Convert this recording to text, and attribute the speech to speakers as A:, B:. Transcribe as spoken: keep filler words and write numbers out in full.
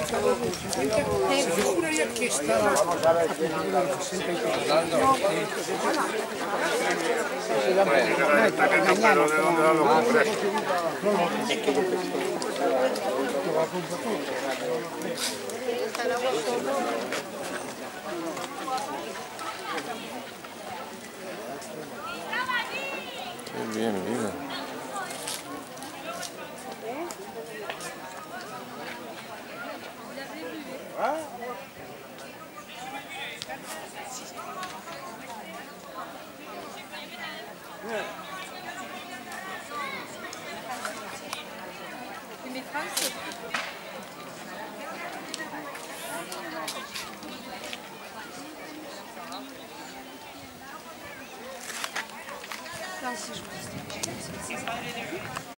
A: Se juraría que estaba a principios de los sesenta y
B: Qué bien, vida.
C: Là, si je vous dis.